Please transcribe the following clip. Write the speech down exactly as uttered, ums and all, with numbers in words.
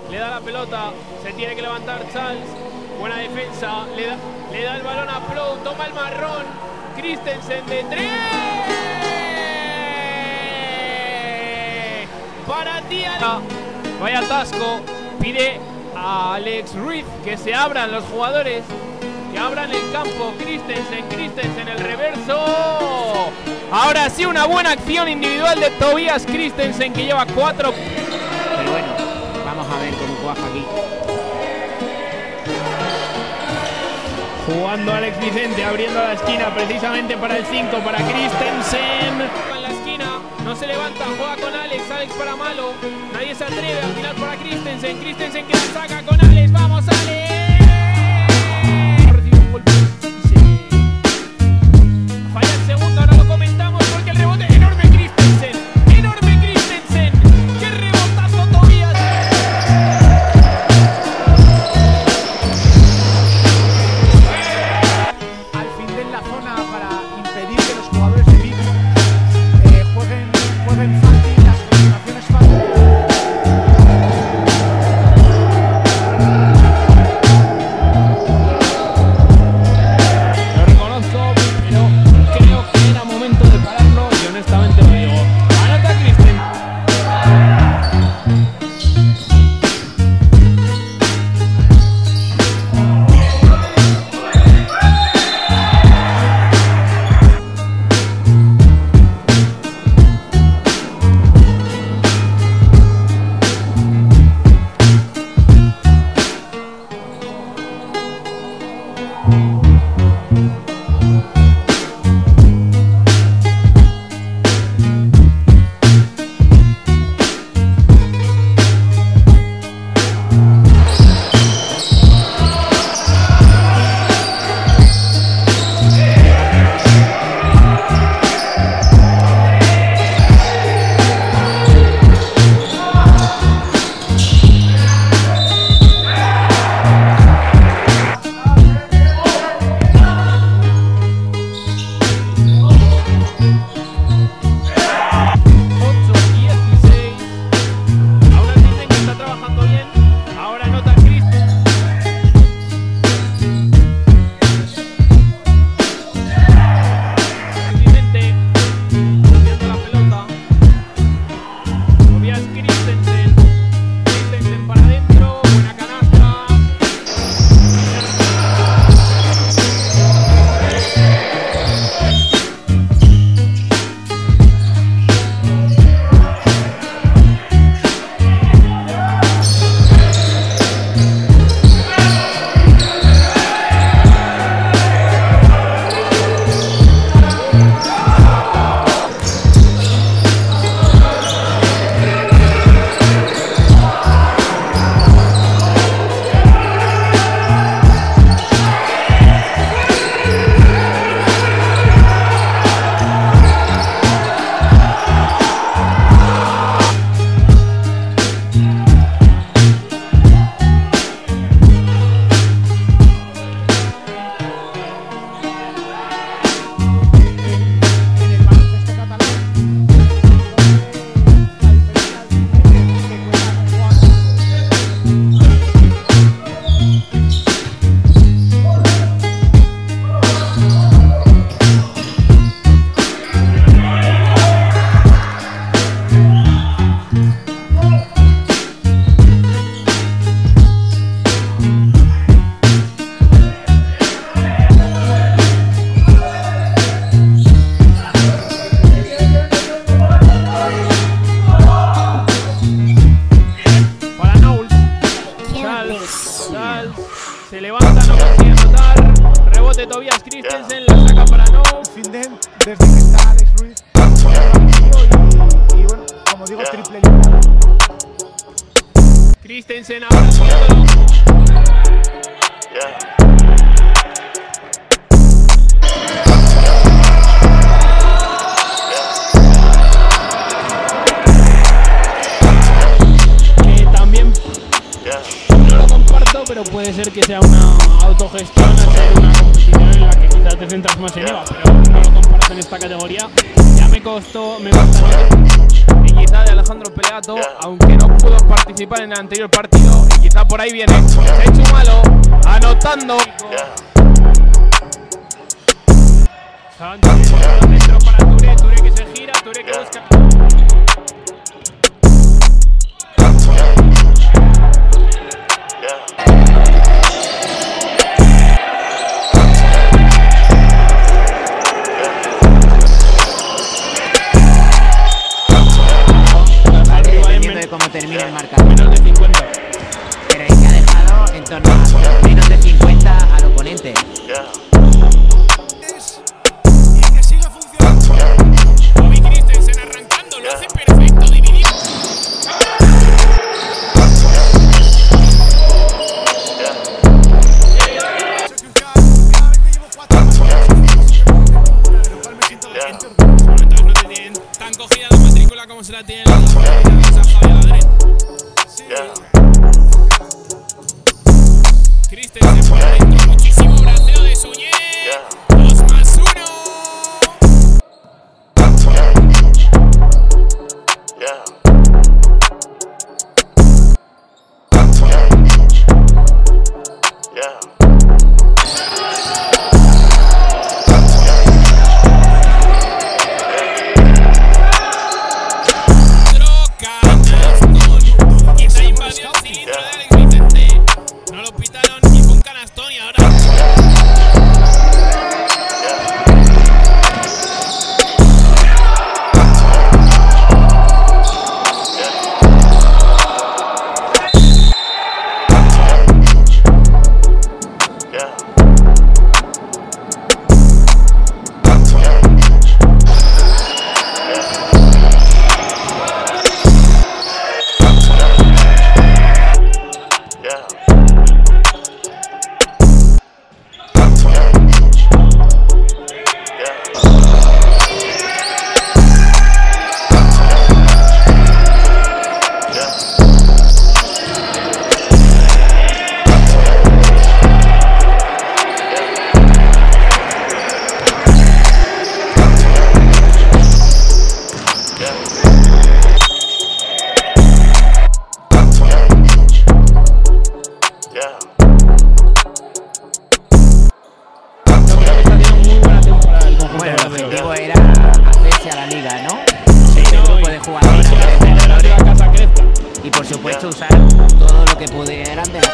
le da la pelota, se tiene que levantar Charles, buena defensa, le da, le da el balón a Pro, toma el marrón, Christensen de tres, para ti, Alex. Vaya atasco, pide a Alex Ruiz que se abran los jugadores, que abran el campo. Christensen, Christensen, el reverso. Ahora sí, una buena acción individual de Tobias Christensen, que lleva cuatro. Pero bueno, vamos a ver cómo cuaja aquí. Jugando Alex Vicente, abriendo la esquina precisamente para el cinco, para Christensen. En la esquina, no se levanta, juega con Alex, Alex para Malo. Nadie se atreve, al final para Christensen. Christensen que la saca con Alex, vamos Alex. Recibe un golpe y se falla el segundo, ahora lo comentamos porque el rebote es enorme. Christensen, enorme Christensen. ¡Qué rebotazo Tobias! Al fin de la zona para impedir que los jugadores de Vic eh, jueguen, jueguen fácil, las combinaciones fáciles. Lo reconozco, pero creo que era momento de pararlo y honestamente lo digo. Anota Christensen. Se levanta, no consigue anotar. Rebote Tobias Christensen, la saca para No. Finden, desde que está Alex Ruiz. Y, y bueno, como digo, triple limpia. Christensen ahora haciéndolo. Eh, también no lo comparto, pero puede ser que sea una autogestión, hacer una competición en la que quizás te centras más en Eva, pero no lo comparto en esta categoría. Ya me costó, me costó y quizá de Alejandro Peleato, aunque no pudo participar en el anterior partido y quizá por ahí viene. Se ha hecho malo, anotando. Sánchez, dentro para Touré, Touré que se gira, Touré que busca. Dependiendo de cómo termine el marcador. Menos de cincuenta. Pero es que ha dejado en torno a menos de cincuenta al oponente. Y que siga funcionando. Bobby Christensen arrancando, lo hace perfecto, dividido. No te tienen tan cogida la matrícula como se la tienen la Christensen por adentro, muchísimo braceo de Suñé. Dos más uno. Quizá invadió el cilindro de Alex Vicente. No lo pitaron y fue un canastón y ahora. Bueno, el objetivo era hacerse a la liga, ¿no? Sí, Este no, grupo y- de jugadores y la casa crezca. y por supuesto usar todo lo que pudieran de la